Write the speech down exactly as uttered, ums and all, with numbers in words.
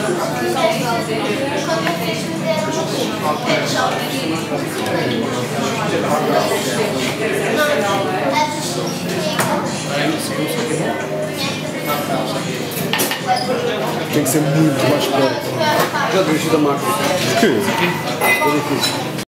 Tem que ser muito mais perto. Já dirigi da máquina. Que? É difícil.